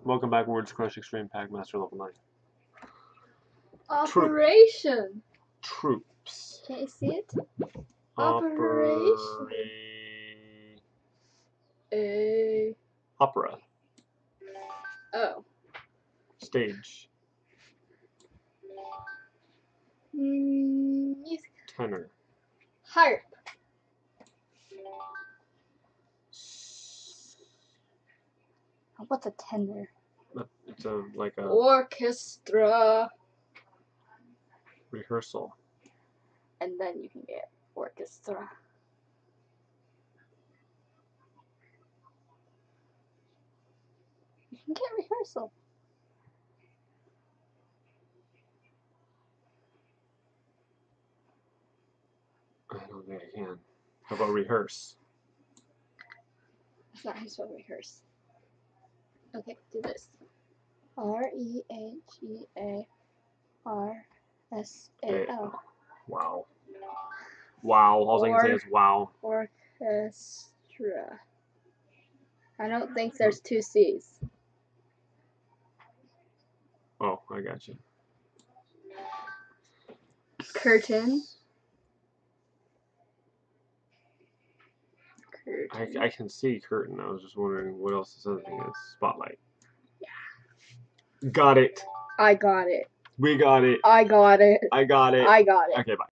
Welcome back, Words Crush Extreme Pack Master Level 9. Operation. Troops. Can you see it? Operation. Opera. Oh. Stage. Music. Tenor. Harp. What's a tenor? It's like a Orchestra. rehearsal. And then you can get orchestra. You can get rehearsal. I don't think I can. How about rehearse? That's not how you spell rehearse. Okay, do this. R-E-H-E-A-R-S-A-L. Wow. Wow. All I can say is wow. Orchestra. I don't think there's two C's. Oh, I got you. Curtain. I can see curtain. I was just wondering what else this other thing is. Spotlight. Yeah. Got it. I got it. We got it. I got it. I got it. I got it. Okay, bye.